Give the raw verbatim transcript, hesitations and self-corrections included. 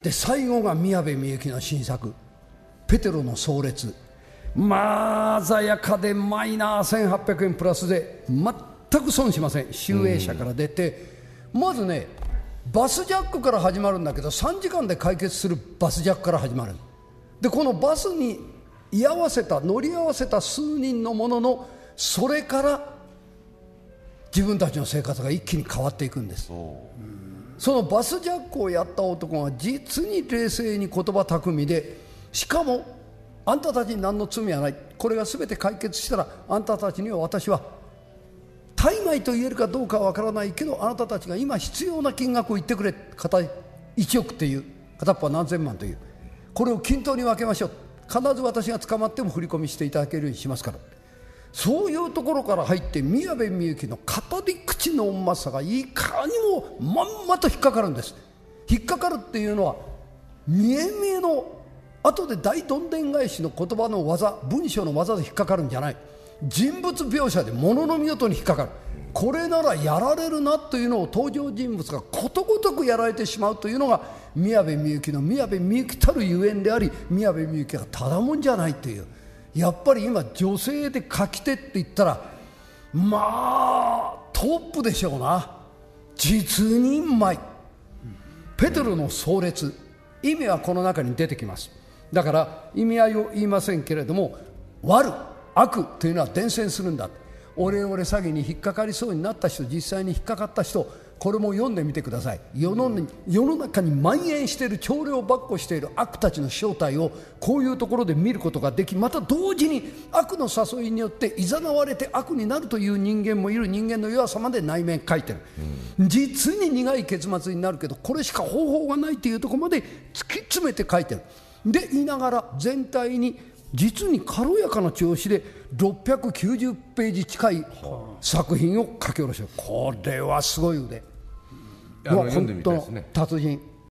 で最後が宮部みゆきの新作ペテロの葬列。まあ鮮やかでマイナーせんはっぴゃくえんプラスで全く損しません。集英社から出て、うん、まずねバスジャックから始まるんだけどさんじかんで解決するバスジャックから始まる。でこのバスに居合わせた乗り合わせた数人のもののそれから自分たちの生活が一気に変わっていくんです。そのバスジャックをやった男が実に冷静に言葉巧みで、しかもあんたたちに何の罪はない、これが全て解決したらあんたたちには私は大枚と言えるかどうかは分からないけどあなたたちが今必要な金額を言ってくれ、片いちおくっていう片っぽは何千万という、これを均等に分けましょう、必ず私が捕まっても振り込みしていただけるようにしますから、そういうところから入って宮部みゆきの語り口のうまさがいかにもまんまと引っかかるんです。引っかかるっていうのは見え見えの後で大どんでん返しの言葉の技、文章の技で引っかかるんじゃない、人物描写で物の見事に引っかかる。これならやられるなというのを登場人物がことごとくやられてしまうというのが宮部みゆきの宮部みゆきたるゆえんであり、宮部みゆきがただもんじゃないという。やっぱり今女性で書き手って言ったらまあトップでしょうな。実にうまい。ペテロの葬列、意味はこの中に出てきます。だから意味合いを言いませんけれども、悪悪というのは伝染するんだ。オレオレ詐欺に引っかかりそうになった人、実際に引っかかった人、これも読んでみてください。世の、世の中に蔓延している長領ばっこしている悪たちの正体をこういうところで見ることができ、また同時に悪の誘いによって誘われて悪になるという人間もいる。人間の弱さまで内面書いてる、うん、実に苦い結末になるけどこれしか方法がないというところまで突き詰めて書いてる。で言いながら全体に実に軽やかな調子でろっぴゃくきゅうじゅうページ近い作品を書き下ろしてる。これはすごい腕、 あの読んでみたいですね。 達人。